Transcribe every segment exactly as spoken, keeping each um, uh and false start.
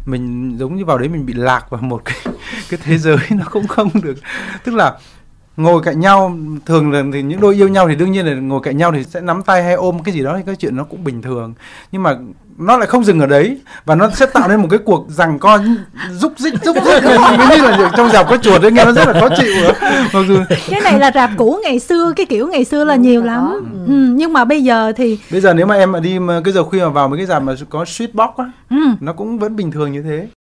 mình giống như vào đấy mình bị lạc vào một cái cái thế giới nó cũng không được, tức là ngồi cạnh nhau thường là thì những đôi yêu nhau thì đương nhiên là ngồi cạnh nhau thì sẽ nắm tay hay ôm cái gì đó thì cái chuyện nó cũng bình thường, nhưng mà nó lại không dừng ở đấy và nó sẽ tạo nên một cái cuộc giằng co rúc rích rúc rích như là trong rạp có chuột ấy, nghe nó rất là khó chịu. Mặc dù cái này là rạp cũ ngày xưa, cái kiểu ngày xưa là nhiều lắm. Ừ. Ừ, nhưng mà bây giờ thì bây giờ nếu mà em mà đi mà cái giờ khuya mà vào mấy cái rạp mà có street box á, ừ. nó cũng vẫn bình thường như thế.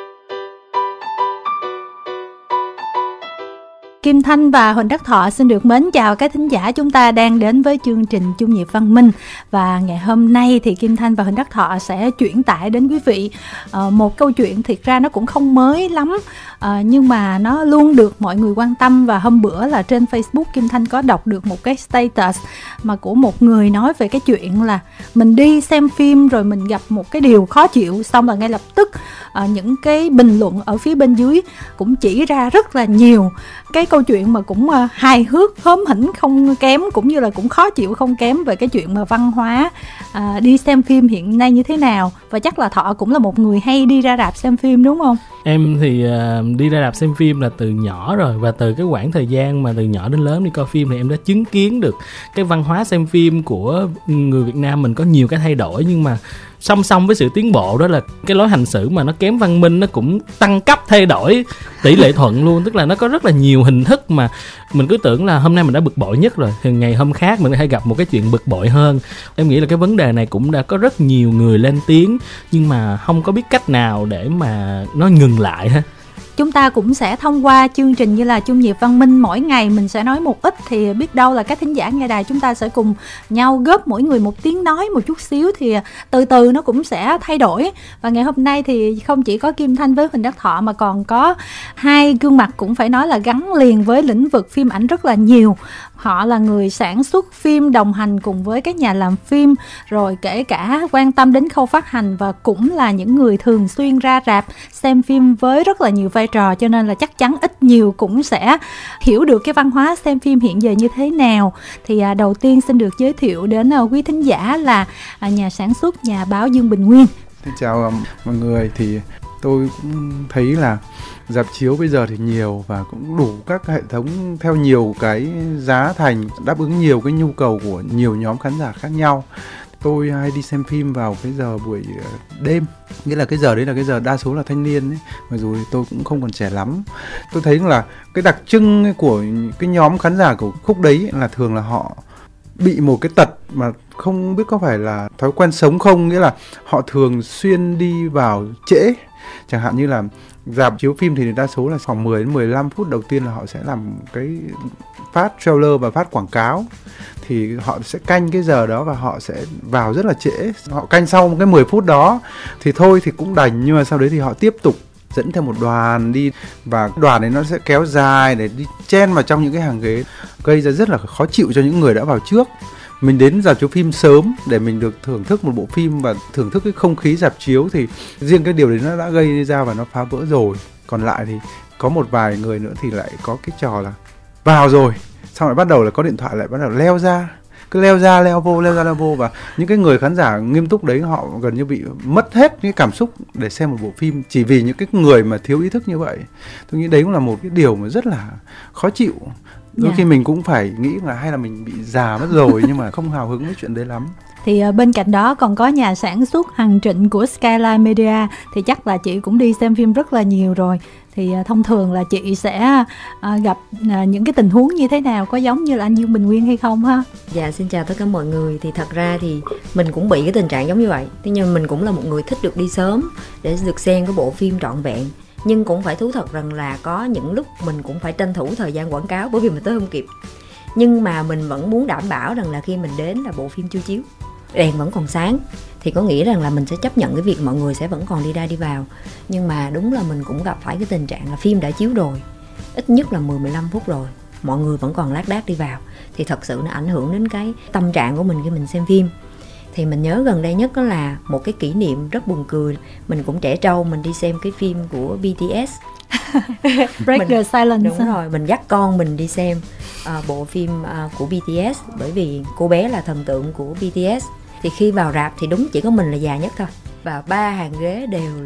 Kim Thanh và Huỳnh Đắc Thọ xin được mến chào các thính giả chúng ta đang đến với chương trình Chung Nhịp Văn Minh. Và ngày hôm nay thì Kim Thanh và Huỳnh Đắc Thọ sẽ chuyển tải đến quý vị uh, một câu chuyện thiệt ra nó cũng không mới lắm, uh, nhưng mà nó luôn được mọi người quan tâm. Và hôm bữa là trên Facebook Kim Thanh có đọc được một cái status mà của một người nói về cái chuyện là mình đi xem phim rồi mình gặp một cái điều khó chịu, xong là ngay lập tức uh, những cái bình luận ở phía bên dưới cũng chỉ ra rất là nhiều cái câu chuyện mà cũng uh, hài hước, hóm hỉnh không kém, cũng như là cũng khó chịu không kém về cái chuyện mà văn hóa uh, đi xem phim hiện nay như thế nào. Và chắc là Thọ cũng là một người hay đi ra rạp xem phim đúng không? Em thì uh, đi ra rạp xem phim là từ nhỏ rồi, và từ cái quãng thời gian mà từ nhỏ đến lớn đi coi phim thì em đã chứng kiến được cái văn hóa xem phim của người Việt Nam mình có nhiều cái thay đổi. Nhưng mà song song với sự tiến bộ đó là cái lối hành xử mà nó kém văn minh nó cũng tăng cấp thay đổi tỷ lệ thuận luôn. Tức là nó có rất là nhiều hình thức mà mình cứ tưởng là hôm nay mình đã bực bội nhất rồi thì ngày hôm khác mình hay gặp một cái chuyện bực bội hơn. Em nghĩ là cái vấn đề này cũng đã có rất nhiều người lên tiếng nhưng mà không có biết cách nào để mà nó ngừng lại ha. Chúng ta cũng sẽ thông qua chương trình như là Chung Nhịp Văn Minh, mỗi ngày mình sẽ nói một ít, thì biết đâu là các thính giả nghe đài chúng ta sẽ cùng nhau góp mỗi người một tiếng nói một chút xíu, thì từ từ nó cũng sẽ thay đổi. Và ngày hôm nay thì không chỉ có Kim Thanh với Huỳnh Đắc Thọ mà còn có hai gương mặt cũng phải nói là gắn liền với lĩnh vực phim ảnh rất là nhiều. Họ là người sản xuất phim, đồng hành cùng với các nhà làm phim, rồi kể cả quan tâm đến khâu phát hành, và cũng là những người thường xuyên ra rạp xem phim với rất là nhiều vai trò, cho nên là chắc chắn ít nhiều cũng sẽ hiểu được cái văn hóa xem phim hiện giờ như thế nào. Thì à, đầu tiên xin được giới thiệu đến à, quý thính giả là à, nhà sản xuất, nhà báo Dương Bình Nguyên. Xin chào mọi người. Thì tôi cũng thấy là rạp chiếu bây giờ thì nhiều và cũng đủ các hệ thống theo nhiều cái giá thành, đáp ứng nhiều cái nhu cầu của nhiều nhóm khán giả khác nhau. Tôi hay đi xem phim vào cái giờ buổi đêm, nghĩa là cái giờ đấy là cái giờ đa số là thanh niên ấy, mặc dù tôi cũng không còn trẻ lắm. Tôi thấy là cái đặc trưng của cái nhóm khán giả của khúc đấy là thường là họ bị một cái tật mà không biết có phải là thói quen sống không, nghĩa là họ thường xuyên đi vào trễ. Chẳng hạn như là rạp chiếu phim thì đa số là khoảng mười đến mười lăm phút đầu tiên là họ sẽ làm cái phát trailer và phát quảng cáo, thì họ sẽ canh cái giờ đó và họ sẽ vào rất là trễ. Họ canh sau cái mười phút đó thì thôi thì cũng đành, nhưng mà sau đấy thì họ tiếp tục dẫn theo một đoàn đi, và đoàn ấy nó sẽ kéo dài để đi chen vào trong những cái hàng ghế, gây ra rất là khó chịu cho những người đã vào trước. Mình đến rạp chiếu phim sớm để mình được thưởng thức một bộ phim và thưởng thức cái không khí rạp chiếu, thì riêng cái điều đấy nó đã gây ra và nó phá vỡ rồi. Còn lại thì có một vài người nữa thì lại có cái trò là vào rồi xong lại bắt đầu là có điện thoại lại bắt đầu leo ra, cứ leo ra leo vô leo ra leo vô, và những cái người khán giả nghiêm túc đấy họ gần như bị mất hết cái cảm xúc để xem một bộ phim chỉ vì những cái người mà thiếu ý thức như vậy. Tôi nghĩ đấy cũng là một cái điều mà rất là khó chịu. Đôi khi mình cũng phải nghĩ là hay là mình bị già mất rồi, nhưng mà không hào hứng với chuyện đấy lắm. Thì uh, bên cạnh đó còn có nhà sản xuất Hằng Trịnh của Skyline Media, thì chắc là chị cũng đi xem phim rất là nhiều rồi. Thì uh, thông thường là chị sẽ uh, gặp uh, những cái tình huống như thế nào, có giống như là anh Dương Bình Nguyên hay không ha? Dạ, xin chào tất cả mọi người. Thì thật ra thì mình cũng bị cái tình trạng giống như vậy. Thế nhưng mình cũng là một người thích được đi sớm để được xem cái bộ phim trọn vẹn. Nhưng cũng phải thú thật rằng là có những lúc mình cũng phải tranh thủ thời gian quảng cáo, bởi vì mình tới không kịp. Nhưng mà mình vẫn muốn đảm bảo rằng là khi mình đến là bộ phim chưa chiếu, đèn vẫn còn sáng, thì có nghĩa rằng là mình sẽ chấp nhận cái việc mọi người sẽ vẫn còn đi ra đi vào. Nhưng mà đúng là mình cũng gặp phải cái tình trạng là phim đã chiếu rồi, ít nhất là mười đến mười lăm phút rồi, mọi người vẫn còn lác đác đi vào, thì thật sự nó ảnh hưởng đến cái tâm trạng của mình khi mình xem phim. Thì mình nhớ gần đây nhất đó là một cái kỷ niệm rất buồn cười. Mình cũng trẻ trâu, mình đi xem cái phim của bê tê ét Break mình, the Silence. Đúng rồi, mình dắt con mình đi xem uh, bộ phim uh, của bê tê ét, bởi vì cô bé là thần tượng của bê tê ét. Thì khi vào rạp thì đúng chỉ có mình là già nhất thôi, và ba hàng ghế đều là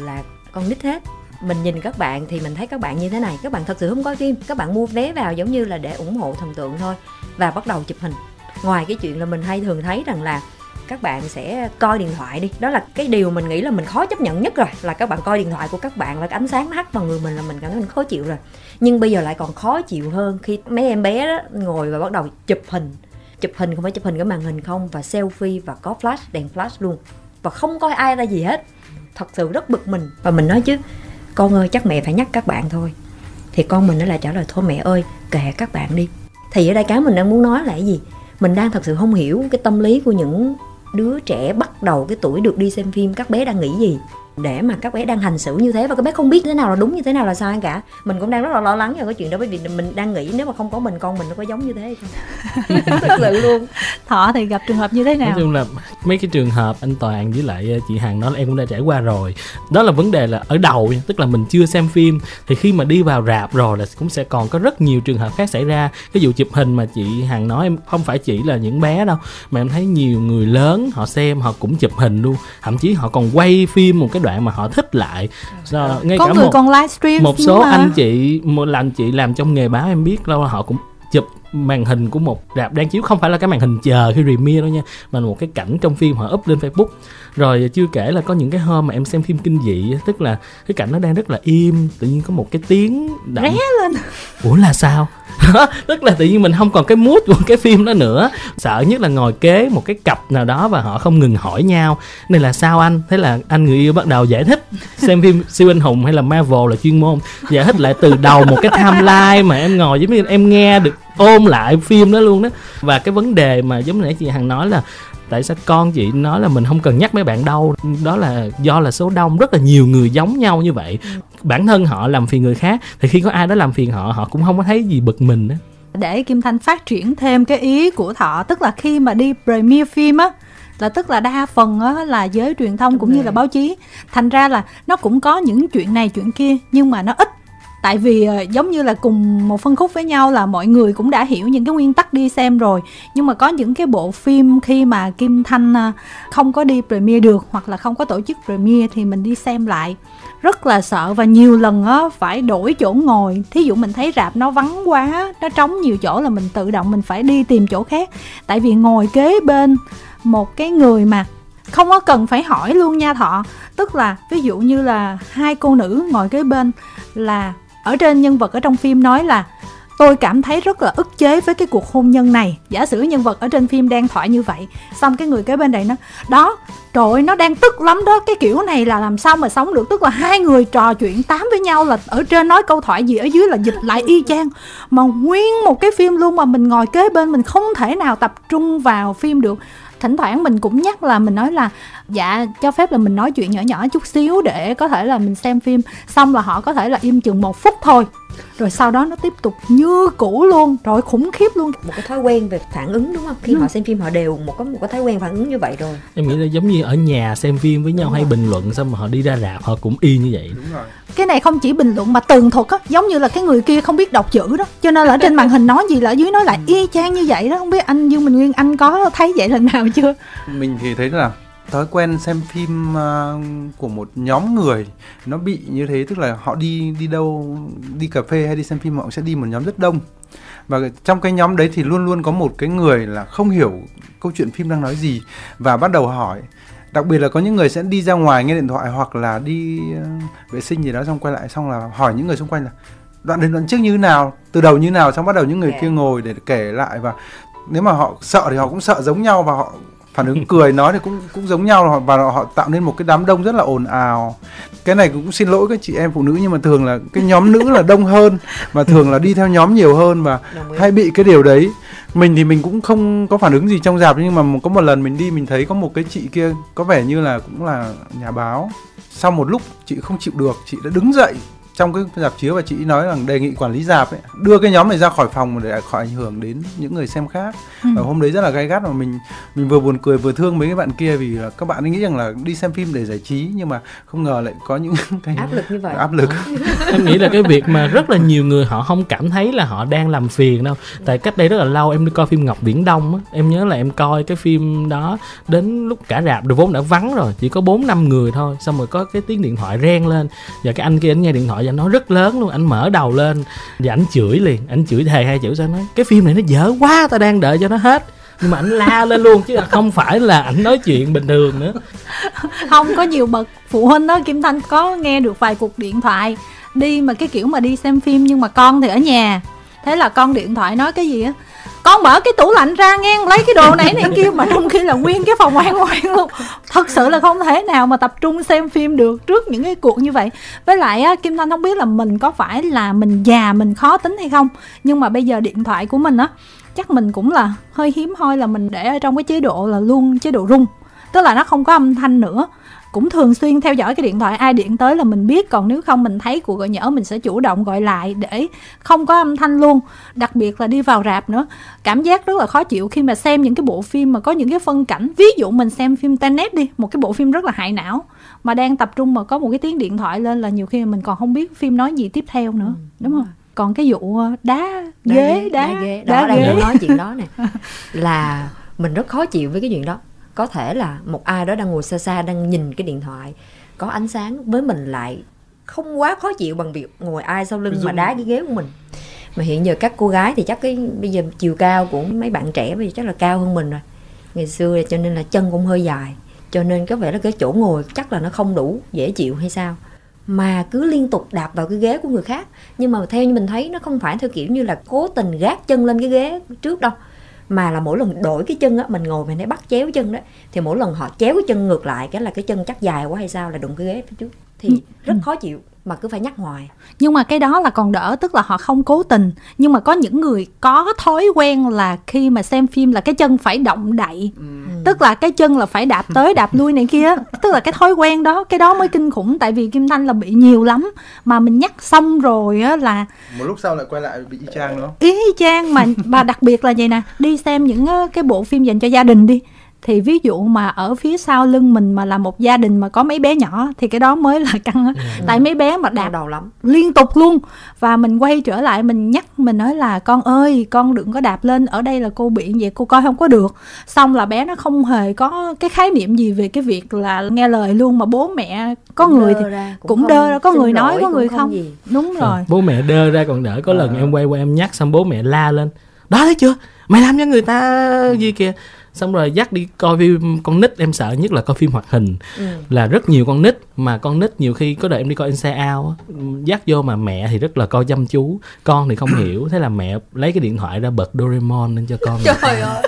con nít hết. Mình nhìn các bạn thì mình thấy các bạn như thế này, các bạn thật sự không coi phim, các bạn mua vé vào giống như là để ủng hộ thần tượng thôi, và bắt đầu chụp hình. Ngoài cái chuyện là mình hay thường thấy rằng là các bạn sẽ coi điện thoại đi, đó là cái điều mình nghĩ là mình khó chấp nhận nhất rồi, là các bạn coi điện thoại của các bạn và cái ánh sáng nó hắt vào người mình là mình cảm thấy mình khó chịu rồi. Nhưng bây giờ lại còn khó chịu hơn khi mấy em bé đó ngồi và bắt đầu chụp hình. Chụp hình không phải chụp hình cái màn hình không, và selfie và có flash, đèn flash luôn, và không coi ai ra gì hết. Thật sự rất bực mình. Và mình nói chứ con ơi, chắc mẹ phải nhắc các bạn thôi. Thì con mình nó lại trả lời thôi mẹ ơi, kệ các bạn đi. Thì ở đây cái mình đang muốn nói là cái gì? Mình đang thật sự không hiểu cái tâm lý của những đứa trẻ bắt đầu cái tuổi được đi xem phim. Các bé đang nghĩ gì để mà các bé đang hành xử như thế, và các bé không biết thế nào là đúng, như thế nào là sai cả. Mình cũng đang rất là lo lắng về cái chuyện đó, bởi vì mình đang nghĩ nếu mà không có mình, con mình nó có giống như thế hay không. Thật sự luôn. Thọ thì gặp trường hợp như thế nào? Nói chung là mấy cái trường hợp anh Toàn với lại chị Hằng nói là em cũng đã trải qua rồi. Đó là vấn đề là ở đầu, tức là mình chưa xem phim, thì khi mà đi vào rạp rồi là cũng sẽ còn có rất nhiều trường hợp khác xảy ra. Cái vụ chụp hình mà chị Hằng nói, em không phải chỉ là những bé đâu, mà em thấy nhiều người lớn họ xem họ cũng chụp hình luôn, thậm chí họ còn quay phim một cái đoạn mà họ thích lại. Do, ngay có cả người một, còn livestream một số mà. anh chị, một là anh chị làm trong nghề báo em biết đâu, họ cũng chụp màn hình của một rạp đang chiếu, không phải là cái màn hình chờ khi premiere đâu nha, mà là một cái cảnh trong phim họ up lên Facebook. Rồi chưa kể là có những cái hôm mà em xem phim kinh dị, tức là cái cảnh nó đang rất là im, tự nhiên có một cái tiếng đậm. Ré lên. Ủa là sao? Tức là tự nhiên mình không còn cái mood của cái phim đó nữa. Sợ nhất là ngồi kế một cái cặp nào đó và họ không ngừng hỏi nhau này là sao anh? Thế là anh người yêu bắt đầu giải thích. Xem phim siêu anh hùng hay là Marvel là chuyên môn, giải thích lại từ đầu một cái timeline mà em ngồi giống như em nghe được, ôm lại phim đó luôn đó. Và cái vấn đề mà giống như nãy chị Hằng nói là tại sao con chị nói là mình không cần nhắc mấy bạn đâu, đó là do là số đông, rất là nhiều người giống nhau như vậy. Bản thân họ làm phiền người khác, thì khi có ai đó làm phiền họ, họ cũng không có thấy gì bực mình đó. Để Kim Thanh phát triển thêm cái ý của Thọ, tức là khi mà đi premiere phim á, là tức là đa phần á là giới truyền thông cũng như là báo chí, thành ra là nó cũng có những chuyện này chuyện kia, nhưng mà nó ít. Tại vì giống như là cùng một phân khúc với nhau, là mọi người cũng đã hiểu những cái nguyên tắc đi xem rồi. Nhưng mà có những cái bộ phim khi mà Kim Thanh không có đi premiere được, hoặc là không có tổ chức premiere, thì mình đi xem lại rất là sợ, và nhiều lần á phải đổi chỗ ngồi. Thí dụ mình thấy rạp nó vắng quá, nó trống nhiều chỗ là mình tự động mình phải đi tìm chỗ khác. Tại vì ngồi kế bên một cái người mà không có cần phải hỏi luôn nha Thọ. Tức là ví dụ như là hai cô nữ ngồi kế bên, là ở trên nhân vật ở trong phim nói là tôi cảm thấy rất là ức chế với cái cuộc hôn nhân này. Giả sử nhân vật ở trên phim đang thoại như vậy, xong cái người kế bên đây nó đó, trời ơi nó đang tức lắm đó, cái kiểu này là làm sao mà sống được. Tức là hai người trò chuyện tám với nhau, là ở trên nói câu thoại gì, ở dưới là dịch lại y chang. Mà nguyên một cái phim luôn mà mình ngồi kế bên, mình không thể nào tập trung vào phim được. Thỉnh thoảng mình cũng nhắc là mình nói là dạ cho phép là mình nói chuyện nhỏ nhỏ chút xíu để có thể là mình xem phim. Xong là họ có thể là im chừng một phút thôi, rồi sau đó nó tiếp tục như cũ luôn. Rồi khủng khiếp luôn. Một cái thói quen về phản ứng đúng không? Khi ừ. họ xem phim họ đều một có một cái thói quen phản ứng như vậy rồi. Em nghĩ là giống như ở nhà xem phim với nhau đúng hay rồi. Bình luận, xong mà họ đi ra rạp họ cũng y như vậy. Đúng rồi. Cái này không chỉ bình luận mà tường thuật á, giống như là cái người kia không biết đọc chữ đó, cho nên là ở trên màn hình nói gì là ở dưới nói lại y chang như vậy đó. Không biết anh Dương Minh Nguyên, anh có thấy vậy lần nào chưa? Mình thì thấy là thói quen xem phim uh, của một nhóm người nó bị như thế, tức là họ đi đi đâu, đi cà phê hay đi xem phim họ sẽ đi một nhóm rất đông, và trong cái nhóm đấy thì luôn luôn có một cái người là không hiểu câu chuyện phim đang nói gì và bắt đầu hỏi. Đặc biệt là có những người sẽ đi ra ngoài nghe điện thoại, hoặc là đi uh, vệ sinh gì đó, xong quay lại xong là hỏi những người xung quanh là đoạn đến đoạn trước như thế nào, từ đầu như thế nào, xong bắt đầu những người kia ngồi để kể lại. Và nếu mà họ sợ thì họ cũng sợ giống nhau, và họ phản ứng cười nói thì cũng cũng giống nhau, và họ tạo nên một cái đám đông rất là ồn ào. Cái này cũng xin lỗi các chị em phụ nữ, nhưng mà thường là cái nhóm nữ là đông hơn, và thường là đi theo nhóm nhiều hơn, và hay bị cái điều đấy. Mình thì mình cũng không có phản ứng gì trong rạp, nhưng mà có một lần mình đi mình thấy có một cái chị kia có vẻ như là cũng là nhà báo. Sau một lúc chị không chịu được, chị đã đứng dậy trong cái rạp chiếu, và chị nói rằng đề nghị quản lý rạp ấy đưa cái nhóm này ra khỏi phòng để khỏi ảnh hưởng đến những người xem khác. Ừ. Và hôm đấy rất là gay gắt, mà mình mình vừa buồn cười vừa thương mấy cái bạn kia, vì là các bạn ấy nghĩ rằng là đi xem phim để giải trí, nhưng mà không ngờ lại có những cái áp lực như vậy. Áp lực. Em nghĩ là cái việc mà rất là nhiều người họ không cảm thấy là họ đang làm phiền đâu. Tại cách đây rất là lâu em đi coi phim Ngọc Viễn Đông á, em nhớ là em coi cái phim đó đến lúc cả rạp được vốn đã vắng rồi, chỉ có bốn năm người thôi, xong rồi có cái tiếng điện thoại reng lên, và cái anh kia anh nghe điện thoại và nói rất lớn luôn, anh mở đầu lên và anh chửi liền, anh chửi thề hai chữ, sao nói cái phim này nó dở quá, tao đang đợi cho nó hết, nhưng mà anh la lên luôn chứ không phải là anh nói chuyện bình thường nữa. Không, có nhiều bậc phụ huynh đó, Kim Thanh có nghe được vài cuộc điện thoại đi mà cái kiểu mà đi xem phim nhưng mà con thì ở nhà, thế là con điện thoại nói cái gì á, con mở cái tủ lạnh ra nghe, lấy cái đồ này này kia, mà trong khi là nguyên cái phòng hoang hoang luôn. Thật sự là không thể nào mà tập trung xem phim được trước những cái cuộc như vậy. Với lại á, Kim Thanh không biết là mình có phải là mình già, mình khó tính hay không, nhưng mà bây giờ điện thoại của mình á, chắc mình cũng là hơi hiếm hoi là mình để ở trong cái chế độ là luôn chế độ rung, tức là nó không có âm thanh nữa. Cũng thường xuyên theo dõi cái điện thoại, ai điện tới là mình biết, còn nếu không mình thấy cuộc gọi nhỡ mình sẽ chủ động gọi lại để không có âm thanh luôn. Đặc biệt là đi vào rạp nữa, cảm giác rất là khó chịu khi mà xem những cái bộ phim mà có những cái phân cảnh, ví dụ mình xem phim Tenet đi, một cái bộ phim rất là hại não, mà đang tập trung mà có một cái tiếng điện thoại lên là nhiều khi mình còn không biết phim nói gì tiếp theo nữa, ừ, đúng không? Còn cái vụ đá ghế, đá, đá ghế, đó đang muốn nói chuyện đó nè, là mình rất khó chịu với cái chuyện đó. Có thể là một ai đó đang ngồi xa xa đang nhìn cái điện thoại có ánh sáng, với mình lại không quá khó chịu bằng việc ngồi ai sau lưng mà đá cái ghế của mình. Mà hiện giờ các cô gái thì chắc cái bây giờ chiều cao của mấy bạn trẻ bây giờ chắc là cao hơn mình rồi ngày xưa, cho nên là chân cũng hơi dài, cho nên có vẻ là cái chỗ ngồi chắc là nó không đủ dễ chịu hay sao, mà cứ liên tục đạp vào cái ghế của người khác. Nhưng mà theo như mình thấy nó không phải theo kiểu như là cố tình gác chân lên cái ghế trước đâu, mà là mỗi lần đổi cái chân á, mình ngồi mình hay bắt chéo chân đó, thì mỗi lần họ chéo cái chân ngược lại, cái là cái chân chắc dài quá hay sao là đụng cái ghế phía trước, thì rất khó chịu mà cứ phải nhắc hoài. Nhưng mà cái đó là còn đỡ, tức là họ không cố tình. Nhưng mà có những người có thói quen là khi mà xem phim là cái chân phải động đậy, ừ. tức là cái chân là phải đạp tới đạp lui này kia, tức là cái thói quen đó, cái đó mới kinh khủng. Tại vì Kim Thanh là bị nhiều lắm, mà mình nhắc xong rồi á là một lúc sau lại quay lại bị y chang nữa. Y chang mà mà đặc biệt là vậy nè, đi xem những cái bộ phim dành cho gia đình đi, thì ví dụ mà ở phía sau lưng mình mà là một gia đình mà có mấy bé nhỏ thì cái đó mới là căng á. Ừ. Tại mấy bé mà đạp đầu lắm liên tục luôn, và mình quay trở lại mình nhắc, mình nói là con ơi con đừng có đạp lên, ở đây là cô bị vậy cô coi không có được. Xong là bé nó không hề có cái khái niệm gì về cái việc là nghe lời luôn, mà bố mẹ có cũng người thì ra, cũng, cũng đơ ra, có người nói có người không, không. Đúng rồi. À, bố mẹ đơ ra còn đỡ. Có à. lần em quay qua em nhắc xong bố mẹ la lên, đó thấy chưa, mày làm cho người ta gì kìa. Xong rồi dắt đi coi phim con nít, em sợ nhất là coi phim hoạt hình, ừ. là rất nhiều con nít, mà con nít nhiều khi có đợt em đi coi Inside Out, dắt vô mà mẹ thì rất là coi chăm chú, con thì không hiểu, thế là mẹ lấy cái điện thoại ra bật Doraemon lên cho con. Trời ơi.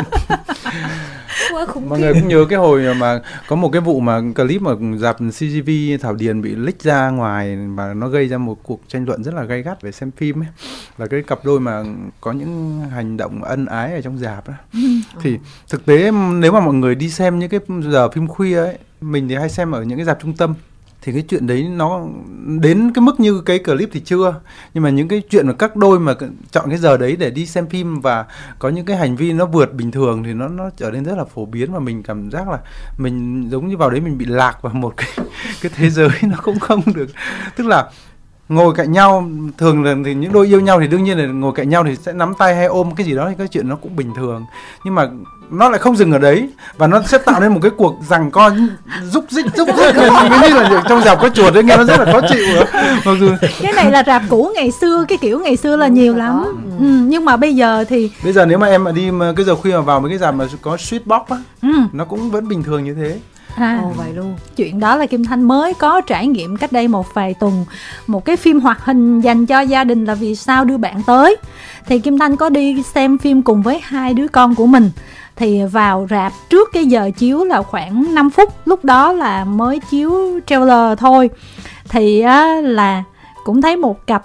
Mọi người cũng nhớ cái hồi mà có một cái vụ mà clip mà rạp xê giê vê Thảo Điền bị leak ra ngoài và nó gây ra một cuộc tranh luận rất là gay gắt về xem phim ấy, là cái cặp đôi mà có những hành động ân ái ở trong rạp á. Thì thực tế nếu mà mọi người đi xem những cái giờ phim khuya ấy, mình thì hay xem ở những cái rạp trung tâm, thì cái chuyện đấy nó đến cái mức như cái clip thì chưa, nhưng mà những cái chuyện mà các đôi mà chọn cái giờ đấy để đi xem phim và có những cái hành vi nó vượt bình thường thì nó nó trở nên rất là phổ biến, và mình cảm giác là mình giống như vào đấy mình bị lạc vào một cái cái thế giới nó cũng không được, tức là ngồi cạnh nhau, thường là thì những đôi yêu nhau thì đương nhiên là ngồi cạnh nhau thì sẽ nắm tay hay ôm cái gì đó, thì cái chuyện nó cũng bình thường, nhưng mà nó lại không dừng ở đấy, và nó sẽ tạo nên một cái cuộc giằng co rúc rích rúc rích như là trong rạp có chuột ấy, nghe nó rất là khó chịu. Mặc dù cái này là rạp cũ ngày xưa, cái kiểu ngày xưa là nhiều lắm, ừ. Ừ, nhưng mà bây giờ thì bây giờ nếu mà em mà đi mà cái giờ khuya mà vào mấy cái rạp mà có street box á, ừ. nó cũng vẫn bình thường như thế. À, Ồ, vậy luôn. Chuyện đó là Kim Thanh mới có trải nghiệm cách đây một vài tuần, một cái phim hoạt hình dành cho gia đình là Vì Sao Đưa Bạn Tới. Thì Kim Thanh có đi xem phim cùng với hai đứa con của mình. Thì vào rạp trước cái giờ chiếu là khoảng năm phút, lúc đó là mới chiếu trailer thôi. Thì á, là cũng thấy một cặp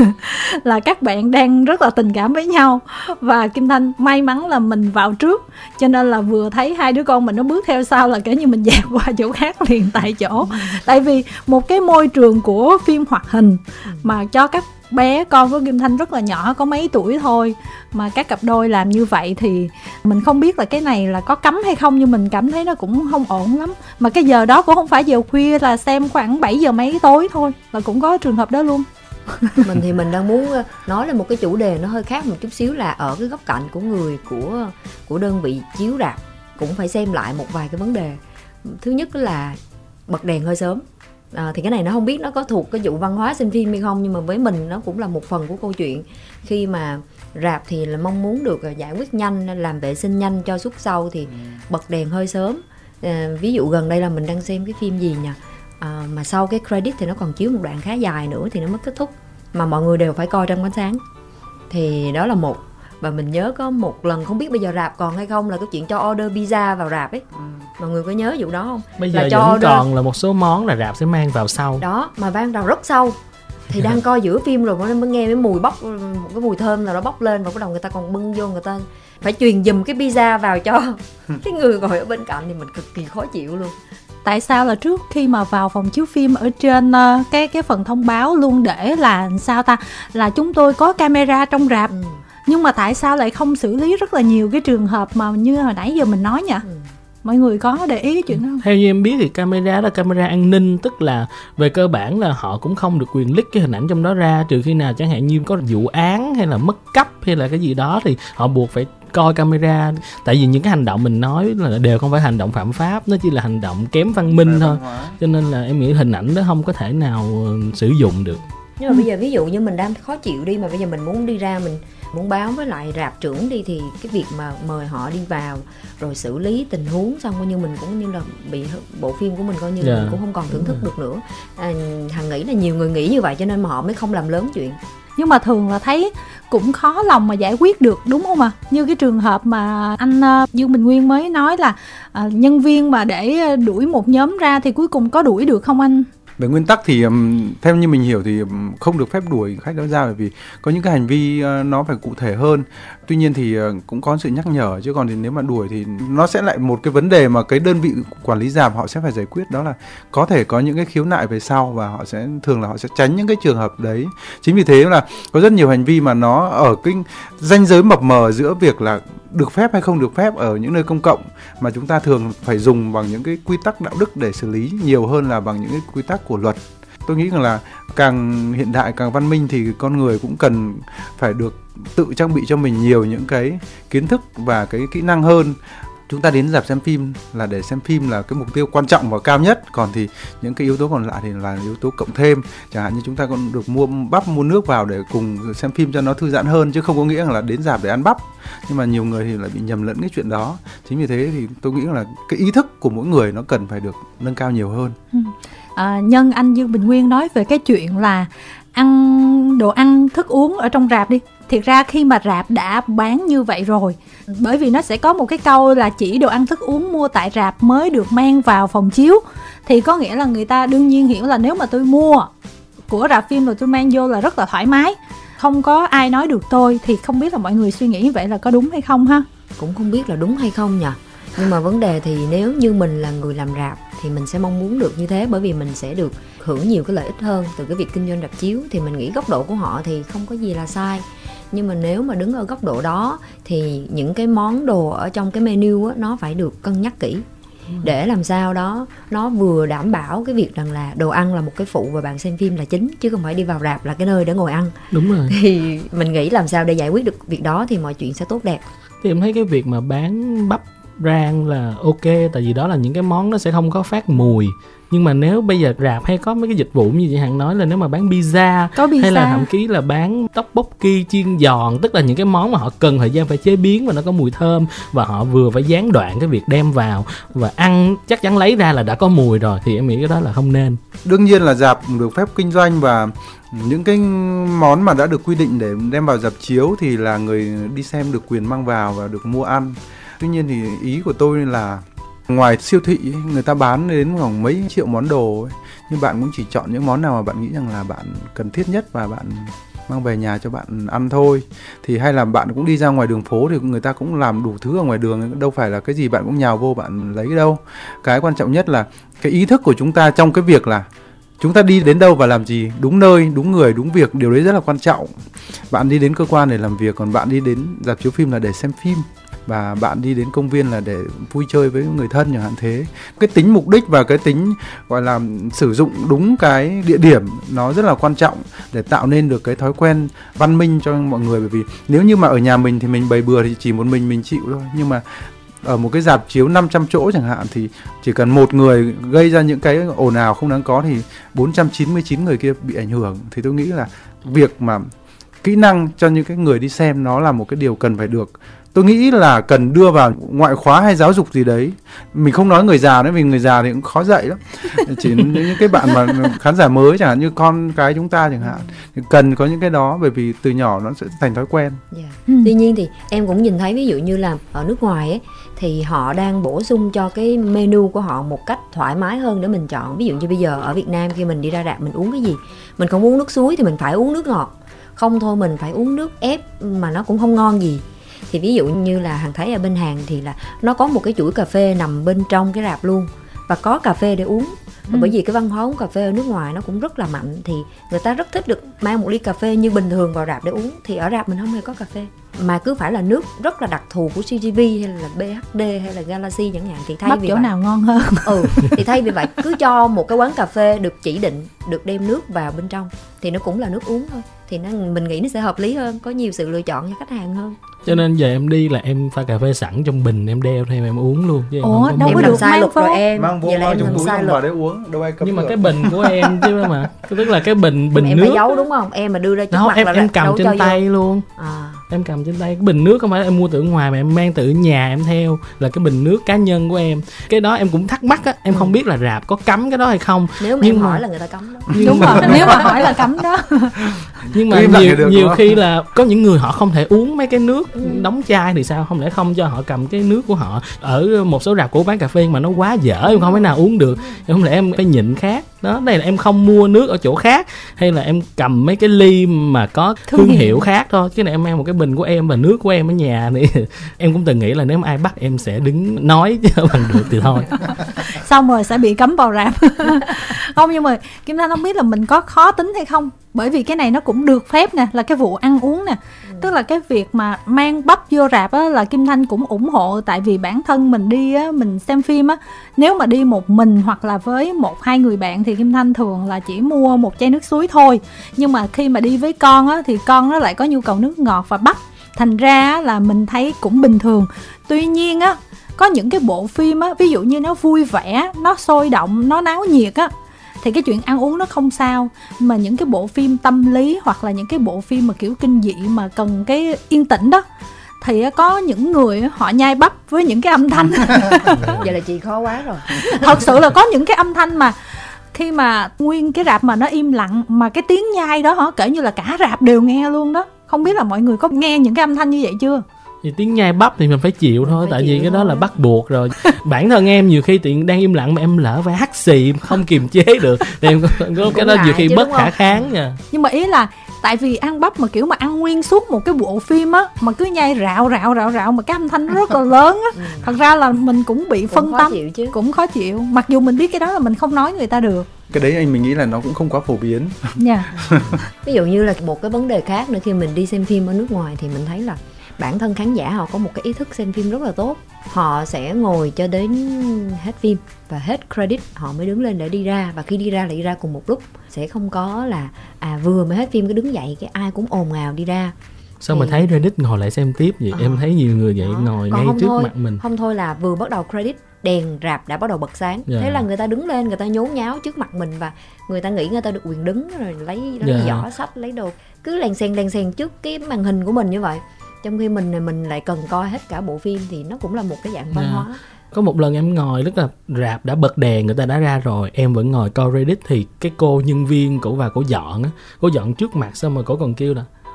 là các bạn đang rất là tình cảm với nhau, và Kim Thanh may mắn là mình vào trước, cho nên là vừa thấy hai đứa con mình nó bước theo sau là kể như mình dạt qua chỗ khác liền tại chỗ. Tại vì một cái môi trường của phim hoạt hình mà cho các bé con của Kim Thanh rất là nhỏ, có mấy tuổi thôi, mà các cặp đôi làm như vậy thì mình không biết là cái này là có cấm hay không, nhưng mình cảm thấy nó cũng không ổn lắm. Mà cái giờ đó cũng không phải giờ khuya, là xem khoảng bảy giờ mấy tối thôi là cũng có trường hợp đó luôn. Mình thì mình đang muốn nói là một cái chủ đề nó hơi khác một chút xíu, là ở cái góc cạnh của người của của đơn vị chiếu rạp cũng phải xem lại một vài cái vấn đề. Thứ nhất là bật đèn hơi sớm. À, thì cái này nó không biết nó có thuộc cái vụ văn hóa xem phim hay không, nhưng mà với mình nó cũng là một phần của câu chuyện. Khi mà rạp thì là mong muốn được giải quyết nhanh, làm vệ sinh nhanh cho suốt sau thì bật đèn hơi sớm. À, ví dụ gần đây là mình đang xem cái phim gì nhỉ, à, mà sau cái credit thì nó còn chiếu một đoạn khá dài nữa thì nó mới kết thúc, mà mọi người đều phải coi trong ánh sáng. Thì đó là một. Và mình nhớ có một lần, không biết bây giờ rạp còn hay không, là cái chuyện cho order pizza vào rạp ấy. ừ. Mọi người có nhớ vụ đó không? Bây là giờ cho vẫn order... còn là một số món là rạp sẽ mang vào sau. Đó, mà mang vào rất sau. Thì đang coi giữa phim rồi mới nghe cái mùi bốc, một cái mùi thơm nào đó bốc lên, và bắt đầu người ta còn bưng vô, người ta phải truyền giùm cái pizza vào cho cái người ngồi ở bên cạnh, thì mình cực kỳ khó chịu luôn. Tại sao là trước khi mà vào phòng chiếu phim, ở trên uh, cái cái phần thông báo luôn để là sao ta, là chúng tôi có camera trong rạp. ừ. Nhưng mà tại sao lại không xử lý rất là nhiều cái trường hợp mà như hồi nãy giờ mình nói nhỉ? ừ. Mọi người có để ý cái chuyện đó không? Theo như em biết thì camera là camera an ninh, tức là về cơ bản là họ cũng không được quyền leak cái hình ảnh trong đó ra, trừ khi nào chẳng hạn như có vụ án hay là mất cắp hay là cái gì đó thì họ buộc phải coi camera. Tại vì những cái hành động mình nói là đều không phải hành động phạm pháp, nó chỉ là hành động kém văn minh thôi, cho nên là em nghĩ hình ảnh đó không có thể nào sử dụng được. Nhưng mà bây giờ ví dụ như mình đang khó chịu đi, mà bây giờ mình muốn đi ra, mình muốn báo với lại rạp trưởng đi, thì cái việc mà mời họ đi vào rồi xử lý tình huống xong coi như mình cũng như là bị bộ phim của mình coi như yeah. mình cũng không còn thưởng thức được nữa. à, Hằng nghĩ là nhiều người nghĩ như vậy cho nên mà họ mới không làm lớn chuyện. Nhưng mà thường là thấy cũng khó lòng mà giải quyết được, đúng không ạ? À? Như cái trường hợp mà anh uh, Dương Bình Nguyên mới nói là uh, nhân viên mà để đuổi một nhóm ra thì cuối cùng có đuổi được không anh? Về nguyên tắc thì um, theo như mình hiểu thì um, không được phép đuổi khách đó ra, bởi vì có những cái hành vi uh, nó phải cụ thể hơn. Tuy nhiên thì uh, cũng có sự nhắc nhở, chứ còn thì nếu mà đuổi thì nó sẽ lại một cái vấn đề mà cái đơn vị quản lý rạp họ sẽ phải giải quyết, đó là có thể có những cái khiếu nại về sau, và họ sẽ thường là họ sẽ tránh những cái trường hợp đấy. Chính vì thế là có rất nhiều hành vi mà nó ở cái ranh giới mập mờ giữa việc là được phép hay không được phép ở những nơi công cộng, mà chúng ta thường phải dùng bằng những cái quy tắc đạo đức để xử lý nhiều hơn là bằng những cái quy tắc của luật. Tôi nghĩ rằng là càng hiện đại, càng văn minh thì con người cũng cần phải được tự trang bị cho mình nhiều những cái kiến thức và cái kỹ năng hơn. Chúng ta đến rạp xem phim là để xem phim là cái mục tiêu quan trọng và cao nhất, còn thì những cái yếu tố còn lại thì là yếu tố cộng thêm. Chẳng hạn như chúng ta còn được mua bắp, mua nước vào để cùng xem phim cho nó thư giãn hơn, chứ không có nghĩa là đến rạp để ăn bắp. Nhưng mà nhiều người thì lại bị nhầm lẫn cái chuyện đó. Chính vì thế thì tôi nghĩ là cái ý thức của mỗi người nó cần phải được nâng cao nhiều hơn. ừ. à, Nhân anh Dương Bình Nguyên nói về cái chuyện là ăn đồ ăn thức uống ở trong rạp đi. Thiệt ra khi mà rạp đã bán như vậy rồi, bởi vì nó sẽ có một cái câu là chỉ đồ ăn thức uống mua tại rạp mới được mang vào phòng chiếu, thì có nghĩa là người ta đương nhiên hiểu là nếu mà tôi mua của rạp phim rồi tôi mang vô là rất là thoải mái, không có ai nói được tôi. Thì không biết là mọi người suy nghĩ như vậy là có đúng hay không ha? Cũng không biết là đúng hay không nhỉ. Nhưng mà vấn đề thì nếu như mình là người làm rạp thì mình sẽ mong muốn được như thế, bởi vì mình sẽ được hưởng nhiều cái lợi ích hơn từ cái việc kinh doanh rạp chiếu. Thì mình nghĩ góc độ của họ thì không có gì là sai. Nhưng mà nếu mà đứng ở góc độ đó thì những cái món đồ ở trong cái menu á, nó phải được cân nhắc kỹ, để làm sao đó nó vừa đảm bảo cái việc rằng là đồ ăn là một cái phụ và bạn xem phim là chính, chứ không phải đi vào rạp là cái nơi để ngồi ăn. Đúng rồi. Thì mình nghĩ làm sao để giải quyết được việc đó thì mọi chuyện sẽ tốt đẹp. Thì em thấy cái việc mà bán bắp rang là ok, tại vì đó là những cái món nó sẽ không có phát mùi. Nhưng mà nếu bây giờ rạp hay có mấy cái dịch vụ như chị Hằng nói là nếu mà bán pizza, pizza hay là thậm chí là bán tteokbokki chiên giòn, tức là những cái món mà họ cần thời gian phải chế biến và nó có mùi thơm, và họ vừa phải gián đoạn cái việc đem vào và ăn, chắc chắn lấy ra là đã có mùi rồi, thì em nghĩ cái đó là không nên. Đương nhiên là rạp được phép kinh doanh, và những cái món mà đã được quy định để đem vào rạp chiếu thì là người đi xem được quyền mang vào và được mua ăn. Tuy nhiên thì ý của tôi là ngoài siêu thị ấy, người ta bán đến khoảng mấy triệu món đồ ấy, nhưng bạn cũng chỉ chọn những món nào mà bạn nghĩ rằng là bạn cần thiết nhất và bạn mang về nhà cho bạn ăn thôi. Thì hay là bạn cũng đi ra ngoài đường phố thì người ta cũng làm đủ thứ ở ngoài đường, đâu phải là cái gì bạn cũng nhào vô bạn lấy đâu. Cái quan trọng nhất là cái ý thức của chúng ta trong cái việc là chúng ta đi đến đâu và làm gì, đúng nơi, đúng người, đúng việc, điều đấy rất là quan trọng. Bạn đi đến cơ quan để làm việc, còn bạn đi đến rạp chiếu phim là để xem phim, và bạn đi đến công viên là để vui chơi với người thân chẳng hạn thế. Cái tính mục đích và cái tính gọi là sử dụng đúng cái địa điểm nó rất là quan trọng để tạo nên được cái thói quen văn minh cho mọi người. Bởi vì nếu như mà ở nhà mình thì mình bày bừa thì chỉ một mình mình chịu thôi, nhưng mà ở một cái rạp chiếu năm trăm chỗ chẳng hạn thì chỉ cần một người gây ra những cái ồn ào không đáng có thì bốn trăm chín mươi chín người kia bị ảnh hưởng. Thì tôi nghĩ là việc mà kỹ năng cho những cái người đi xem nó là một cái điều cần phải được, tôi nghĩ là cần đưa vào ngoại khóa hay giáo dục gì đấy. Mình không nói người già nữa, vì người già thì cũng khó dạy lắm. Chỉ những cái bạn mà khán giả mới chẳng hạn như con cái chúng ta chẳng hạn thì cần có những cái đó, bởi vì từ nhỏ nó sẽ thành thói quen. Yeah. Ừ. Tuy nhiên thì em cũng nhìn thấy ví dụ như là ở nước ngoài ấy, thì họ đang bổ sung cho cái menu của họ một cách thoải mái hơn để mình chọn. Ví dụ như bây giờ ở Việt Nam khi mình đi ra rạp mình uống cái gì, mình không uống nước suối thì mình phải uống nước ngọt, không thôi mình phải uống nước ép mà nó cũng không ngon gì. Thì ví dụ như là Hằng thấy ở bên Hàn thì là nó có một cái chuỗi cà phê nằm bên trong cái rạp luôn, và có cà phê để uống. Và ừ. bởi vì cái văn hóa uống cà phê ở nước ngoài nó cũng rất là mạnh, thì người ta rất thích được mang một ly cà phê như bình thường vào rạp để uống. Thì ở rạp mình không hề có cà phê, mà cứ phải là nước rất là đặc thù của xê giê vê hay là bê hát đê hay là Galaxy chẳng hạn. Thì thay Bắt vì chỗ vậy, nào ngon hơn. Ừ, thì thay vì vậy cứ cho một cái quán cà phê được chỉ định được đem nước vào bên trong thì nó cũng là nước uống thôi. Thì nó, mình nghĩ nó sẽ hợp lý hơn, có nhiều sự lựa chọn cho khách hàng hơn. Cho nên giờ em đi là em pha cà phê sẵn trong bình, em đeo theo em uống luôn chứ. Ủa, em đâu không có có được sai mang luật vô. rồi em. Mang vô Vậy là em làm sai luật để uống, đâu ai cấm. Nhưng mà được. cái bình của em chứ mà, tức là cái bình bình em nước. phải giấu đúng không? Em mà đưa ra trước Đó, mặt em là em cầm trên tay vô. luôn. À. Em cầm trên tay cái bình nước, không phải em mua từ ngoài mà em mang từ nhà em theo, là cái bình nước cá nhân của em. Cái đó em cũng thắc mắc á, em ừ. không biết là rạp có cấm cái đó hay không. Nếu mà nhưng em mà... hỏi là người ta cấm đó. Nhưng Đúng mà... rồi, nếu mà hỏi là cấm đó. Nhưng mà nhiều, nhiều khi là có những người họ không thể uống mấy cái nước ừ. đóng chai thì sao, không lẽ không cho họ cầm cái nước của họ. Ở một số rạp của bán cà phê mà nó quá dở, em không thể nào uống được, không lẽ em phải nhịn khác. Đó, đây là em không mua nước ở chỗ khác, hay là em cầm mấy cái ly mà có thương, thương hiệu khác thôi. Chứ này em mang một cái bình của em và nước của em ở nhà thì em cũng từng nghĩ là nếu mà ai bắt em sẽ đứng nói chứ bằng được thì thôi. Xong rồi sẽ bị cấm vào rạp. Không, nhưng mà Kim Thanh không biết là mình có khó tính hay không, bởi vì cái này nó cũng được phép nè, là cái vụ ăn uống nè. ừ. Tức là cái việc mà mang bắp vô rạp á, là Kim Thanh cũng ủng hộ. Tại vì bản thân mình đi á, mình xem phim á, nếu mà đi một mình hoặc là với một hai người bạn thì Kim Thanh thường là chỉ mua một chai nước suối thôi. Nhưng mà khi mà đi với con á, thì con nó lại có nhu cầu nước ngọt và bắp, thành ra á, là mình thấy cũng bình thường. Tuy nhiên á, có những cái bộ phim á, ví dụ như nó vui vẻ, nó sôi động, nó náo nhiệt á, thì cái chuyện ăn uống nó không sao. Mà những cái bộ phim tâm lý hoặc là những cái bộ phim mà kiểu kinh dị mà cần cái yên tĩnh đó, thì có những người họ nhai bắp với những cái âm thanh. Vậy là chị khó quá rồi. Thật sự là có những cái âm thanh mà khi mà nguyên cái rạp mà nó im lặng, mà cái tiếng nhai đó hả, kể như là cả rạp đều nghe luôn đó. Không biết là mọi người có nghe những cái âm thanh như vậy chưa? Thì tiếng nhai bắp thì mình phải chịu thôi, phải tại vì cái thôi. đó là bắt buộc rồi. Bản thân em nhiều khi tiện đang im lặng mà em lỡ phải hắt xì không kiềm chế được thì em có, có cái đó nhiều khi bất khả kháng nha. Nhưng mà ý là tại vì ăn bắp mà kiểu mà ăn nguyên suốt một cái bộ phim á, mà cứ nhai rạo rạo rạo rạo mà cái âm thanh nó rất là lớn á, ừ. thật ra là mình cũng bị phân tâm, chứ. cũng khó chịu. Mặc dù mình biết cái đó là mình không nói người ta được. Cái đấy anh mình nghĩ là nó cũng không quá phổ biến. Yeah. Ví dụ như là một cái vấn đề khác nữa, khi mình đi xem phim ở nước ngoài thì mình thấy là bản thân khán giả họ có một cái ý thức xem phim rất là tốt. Họ sẽ ngồi cho đến hết phim và hết credit họ mới đứng lên để đi ra, và khi đi ra là đi ra cùng một lúc, sẽ không có là à vừa mới hết phim cái đứng dậy cái ai cũng ồn ào đi ra. Sao thì... mà thấy Reddit ngồi lại xem tiếp vậy? À, em thấy nhiều người vậy đó. Ngồi Còn ngay trước thôi, mặt mình. Không thôi là vừa bắt đầu credit, đèn rạp đã bắt đầu bật sáng. Yeah. Thế là người ta đứng lên, người ta nhốn nháo trước mặt mình và người ta nghĩ người ta được quyền đứng rồi lấy lấy yeah. giỏ sách, lấy đồ, cứ lèn xèn lèn xèn trước cái màn hình của mình như vậy. Trong khi mình mình lại cần coi hết cả bộ phim thì nó cũng là một cái dạng văn yeah. hóa. Có một lần em ngồi, tức là rạp đã bật đèn, người ta đã ra rồi, em vẫn ngồi coi Reddit thì cái cô nhân viên cổ vào cổ dọn á, cổ dọn trước mặt xong rồi cổ còn kêu là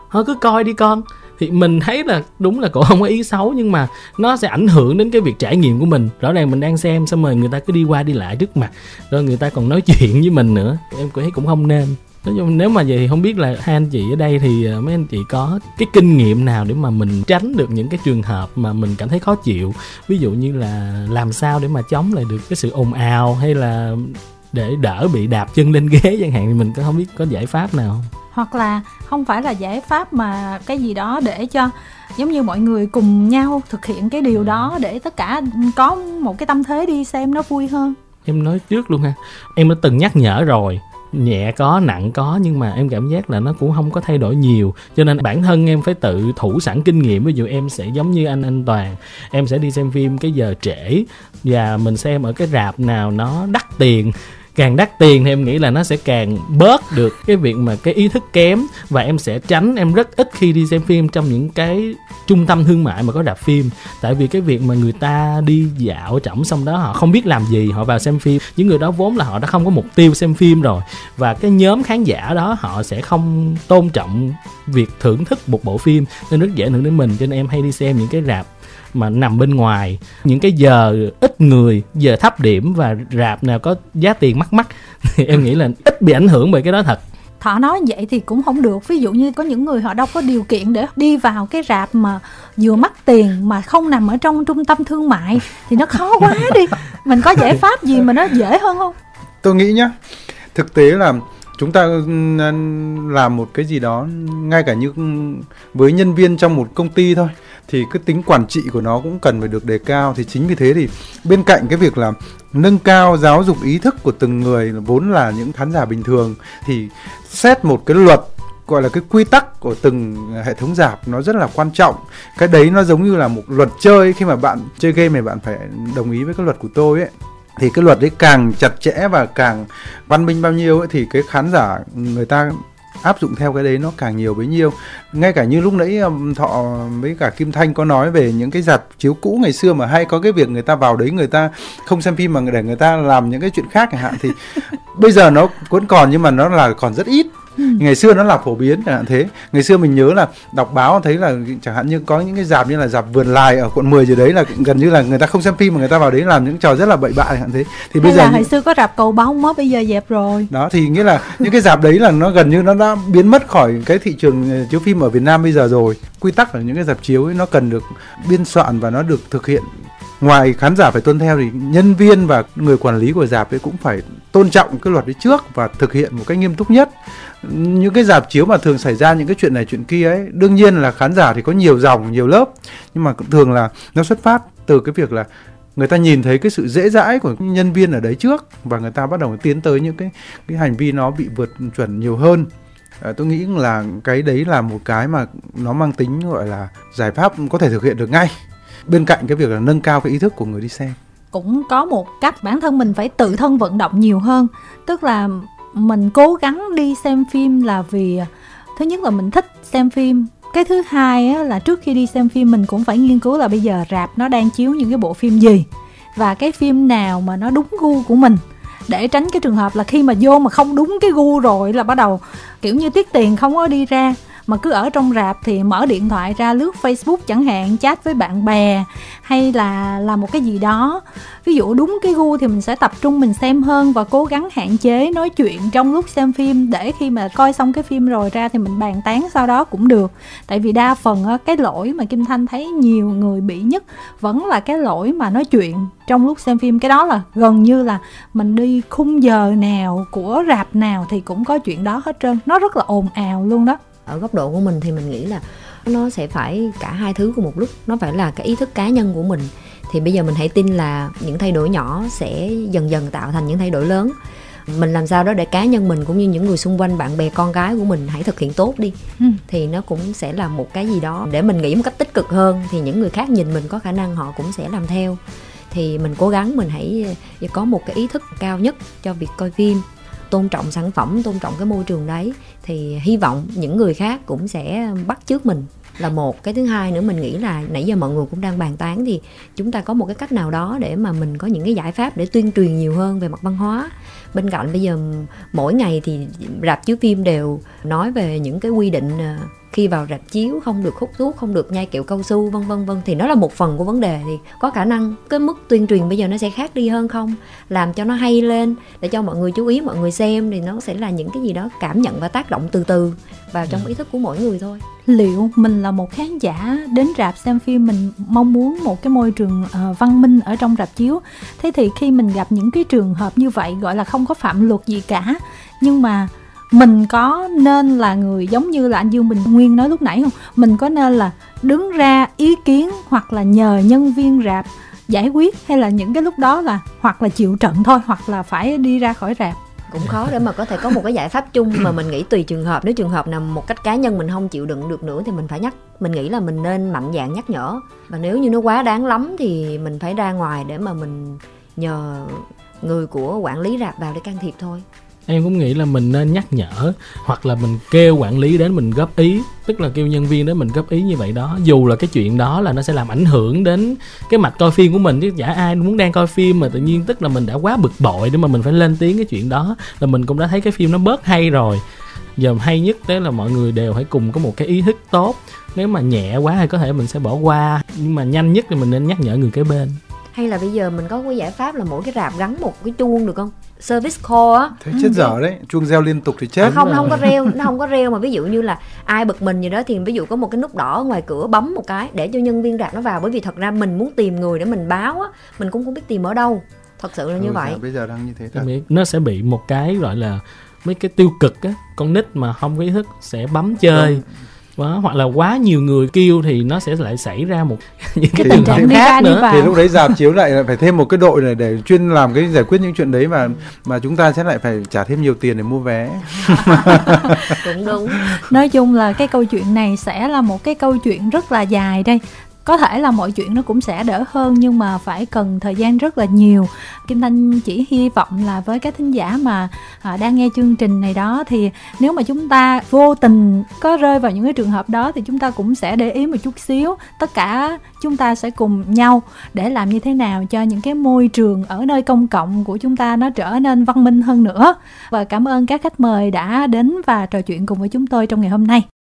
thôi cứ coi đi con. Thì mình thấy là đúng là cổ không có ý xấu, nhưng mà nó sẽ ảnh hưởng đến cái việc trải nghiệm của mình. Rõ ràng mình đang xem xong rồi người ta cứ đi qua đi lại trước mặt, rồi người ta còn nói chuyện với mình nữa, em thấy cũng không nên. Nói chung nếu mà vậy thì không biết là hai anh chị ở đây thì mấy anh chị có cái kinh nghiệm nào để mà mình tránh được những cái trường hợp mà mình cảm thấy khó chịu, ví dụ như là làm sao để mà chống lại được cái sự ồn ào, hay là để đỡ bị đạp chân lên ghế chẳng hạn, thì mình có không biết có giải pháp nào không? Hoặc là không phải là giải pháp mà cái gì đó để cho giống như mọi người cùng nhau thực hiện cái điều đó để tất cả có một cái tâm thế đi xem nó vui hơn. Em nói trước luôn ha, em đã từng nhắc nhở rồi, nhẹ có nặng có, nhưng mà em cảm giác là nó cũng không có thay đổi nhiều, cho nên bản thân em phải tự thủ sẵn kinh nghiệm. Ví dụ em sẽ giống như anh anh Toàn, em sẽ đi xem phim cái giờ trễ và mình xem ở cái rạp nào nó đắt tiền. Càng đắt tiền thì em nghĩ là nó sẽ càng bớt được cái việc mà cái ý thức kém, và em sẽ tránh, em rất ít khi đi xem phim trong những cái trung tâm thương mại mà có rạp phim. Tại vì cái việc mà người ta đi dạo trỏng xong đó họ không biết làm gì, họ vào xem phim, những người đó vốn là họ đã không có mục tiêu xem phim rồi, và cái nhóm khán giả đó họ sẽ không tôn trọng việc thưởng thức một bộ phim, nên rất dễ ảnh hưởng đến mình. Cho nên em hay đi xem những cái rạp mà nằm bên ngoài, những cái giờ ít người, giờ thấp điểm, và rạp nào có giá tiền mắc mắc thì em nghĩ là ít bị ảnh hưởng bởi cái đó thật. Thọ nói vậy thì cũng không được. Ví dụ như có những người họ đâu có điều kiện để đi vào cái rạp mà vừa mắc tiền mà không nằm ở trong trung tâm thương mại thì nó khó quá đi. Mình có giải pháp gì mà nó dễ hơn không? Tôi nghĩ nhá, thực tế là chúng ta làm một cái gì đó, ngay cả như với nhân viên trong một công ty thôi, thì cái tính quản trị của nó cũng cần phải được đề cao. Thì chính vì thế thì bên cạnh cái việc là nâng cao giáo dục ý thức của từng người vốn là những khán giả bình thường, thì xét một cái luật, gọi là cái quy tắc của từng hệ thống rạp nó rất là quan trọng. Cái đấy nó giống như là một luật chơi. Khi mà bạn chơi game này bạn phải đồng ý với cái luật của tôi ấy, thì cái luật đấy càng chặt chẽ và càng văn minh bao nhiêu ấy, thì cái khán giả người ta áp dụng theo cái đấy nó càng nhiều bấy nhiêu. Ngay cả như lúc nãy Thọ với cả Kim Thanh có nói về những cái rạp chiếu cũ ngày xưa mà hay có cái việc người ta vào đấy người ta không xem phim mà để người ta làm những cái chuyện khác chẳng hạn, thì bây giờ nó vẫn còn nhưng mà nó là còn rất ít. Ngày xưa nó là phổ biến chẳng hạn thế. Ngày xưa mình nhớ là đọc báo thấy là chẳng hạn như có những cái rạp như là rạp Vườn Lài ở quận mười gì đấy là gần như là người ta không xem phim mà người ta vào đấy làm những trò rất là bậy bạ chẳng hạn thế. Thì bây Hay giờ là hồi xưa có rạp Cầu Bông á, bây giờ dẹp rồi. Đó thì nghĩa là những cái rạp đấy là nó gần như nó đã biến mất khỏi cái thị trường chiếu phim ở Việt Nam bây giờ rồi. Quy tắc ở những cái rạp chiếu ấy nó cần được biên soạn và nó được thực hiện. Ngoài khán giả phải tuân theo thì nhân viên và người quản lý của rạp ấy cũng phải tôn trọng cái luật đấy trước và thực hiện một cách nghiêm túc nhất. Những cái rạp chiếu mà thường xảy ra những cái chuyện này chuyện kia ấy, đương nhiên là khán giả thì có nhiều dòng, nhiều lớp, nhưng mà thường là nó xuất phát từ cái việc là người ta nhìn thấy cái sự dễ dãi của nhân viên ở đấy trước, và người ta bắt đầu tiến tới những cái, cái hành vi nó bị vượt chuẩn nhiều hơn. À, tôi nghĩ là cái đấy là một cái mà nó mang tính gọi là giải pháp có thể thực hiện được ngay, bên cạnh cái việc là nâng cao cái ý thức của người đi xem. Cũng có một cách bản thân mình phải tự thân vận động nhiều hơn. Tức là mình cố gắng đi xem phim là vì thứ nhất là mình thích xem phim. Cái thứ hai á, là trước khi đi xem phim mình cũng phải nghiên cứu là bây giờ rạp nó đang chiếu những cái bộ phim gì và cái phim nào mà nó đúng gu của mình, để tránh cái trường hợp là khi mà vô mà không đúng cái gu rồi là bắt đầu kiểu như tiếc tiền không có đi ra, mà cứ ở trong rạp thì mở điện thoại ra lướt Facebook chẳng hạn, chat với bạn bè hay là làm một cái gì đó. Ví dụ đúng cái gu thì mình sẽ tập trung mình xem hơn và cố gắng hạn chế nói chuyện trong lúc xem phim, để khi mà coi xong cái phim rồi ra thì mình bàn tán sau đó cũng được. Tại vì đa phần cái lỗi mà Kim Thanh thấy nhiều người bị nhất vẫn là cái lỗi mà nói chuyện trong lúc xem phim. Cái đó là gần như là mình đi khung giờ nào của rạp nào thì cũng có chuyện đó hết trơn. Nó rất là ồn ào luôn đó. Ở góc độ của mình thì mình nghĩ là nó sẽ phải cả hai thứ cùng một lúc. Nó phải là cái ý thức cá nhân của mình. Thì bây giờ mình hãy tin là những thay đổi nhỏ sẽ dần dần tạo thành những thay đổi lớn. Mình làm sao đó để cá nhân mình cũng như những người xung quanh, bạn bè, con cái của mình hãy thực hiện tốt đi. ừ. Thì nó cũng sẽ là một cái gì đó để mình nghĩ một cách tích cực hơn. Thì những người khác nhìn mình có khả năng họ cũng sẽ làm theo. Thì mình cố gắng mình hãy có một cái ý thức cao nhất cho việc coi phim, tôn trọng sản phẩm, tôn trọng cái môi trường đấy. Thì hy vọng những người khác cũng sẽ bắt chước mình là một. Cái thứ hai nữa mình nghĩ là nãy giờ mọi người cũng đang bàn tán, thì chúng ta có một cái cách nào đó để mà mình có những cái giải pháp để tuyên truyền nhiều hơn về mặt văn hóa. Bên cạnh bây giờ mỗi ngày thì rạp chiếu phim đều nói về những cái quy định khi vào rạp chiếu không được hút thuốc, không được nhai kẹo cao su, vân vân vân, thì nó là một phần của vấn đề. Thì có khả năng cái mức tuyên truyền bây giờ nó sẽ khác đi hơn không, làm cho nó hay lên để cho mọi người chú ý, mọi người xem, thì nó sẽ là những cái gì đó cảm nhận và tác động từ từ vào trong ý thức của mỗi người thôi. Liệu mình là một khán giả đến rạp xem phim, mình mong muốn một cái môi trường uh, văn minh ở trong rạp chiếu. Thế thì khi mình gặp những cái trường hợp như vậy, gọi là không có phạm luật gì cả, nhưng mà mình có nên là người giống như là anh Dương Bình Nguyên nói lúc nãy không? Mình có nên là đứng ra ý kiến hoặc là nhờ nhân viên rạp giải quyết, hay là những cái lúc đó là hoặc là chịu trận thôi, hoặc là phải đi ra khỏi rạp? Cũng khó để mà có thể có một cái giải pháp chung, mà mình nghĩ tùy trường hợp. Nếu trường hợp nào một cách cá nhân mình không chịu đựng được nữa thì mình phải nhắc. Mình nghĩ là mình nên mạnh dạn nhắc nhở. Và nếu như nó quá đáng lắm thì mình phải ra ngoài để mà mình nhờ người của quản lý rạp vào để can thiệp thôi. Em cũng nghĩ là mình nên nhắc nhở, hoặc là mình kêu quản lý đến mình góp ý, tức là kêu nhân viên đến mình góp ý như vậy đó. Dù là cái chuyện đó là nó sẽ làm ảnh hưởng đến cái mạch coi phim của mình, chứ chả ai muốn đang coi phim mà tự nhiên tức là mình đã quá bực bội để mà mình phải lên tiếng cái chuyện đó, là mình cũng đã thấy cái phim nó bớt hay rồi. Giờ hay nhất đấy là mọi người đều phải cùng có một cái ý thức tốt. Nếu mà nhẹ quá thì có thể mình sẽ bỏ qua, nhưng mà nhanh nhất thì mình nên nhắc nhở người kế bên. Hay là bây giờ mình có cái giải pháp là mỗi cái rạp gắn một cái chuông được không? Service call á. Thế chết dở đấy, chuông reo liên tục thì chết. À, không, nó không có reo, nó không có reo, mà ví dụ như là ai bực mình gì đó thì ví dụ có một cái nút đỏ ở ngoài cửa, bấm một cái để cho nhân viên rạp nó vào. Bởi vì thật ra mình muốn tìm người để mình báo á, mình cũng không biết tìm ở đâu. Thật sự là như ừ, vậy. Bây giờ đang như thế thật. Nó sẽ bị một cái gọi là mấy cái tiêu cực á, con nít mà không có ý thức sẽ bấm chơi. Đúng. Đó, hoặc là quá nhiều người kêu thì nó sẽ lại xảy ra một những cái tình trạng khác nữa. Thì lúc đấy rạp chiếu lại phải thêm một cái đội này để chuyên làm cái giải quyết những chuyện đấy, mà mà chúng ta sẽ lại phải trả thêm nhiều tiền để mua vé. Cũng đúng. Nói chung là cái câu chuyện này sẽ là một cái câu chuyện rất là dài đây. Có thể là mọi chuyện nó cũng sẽ đỡ hơn, nhưng mà phải cần thời gian rất là nhiều. Kim Thanh chỉ hy vọng là với các thính giả mà à, đang nghe chương trình này đó, thì nếu mà chúng ta vô tình có rơi vào những cái trường hợp đó thì chúng ta cũng sẽ để ý một chút xíu. Tất cả chúng ta sẽ cùng nhau để làm như thế nào cho những cái môi trường ở nơi công cộng của chúng ta nó trở nên văn minh hơn nữa. Và cảm ơn các khách mời đã đến và trò chuyện cùng với chúng tôi trong ngày hôm nay.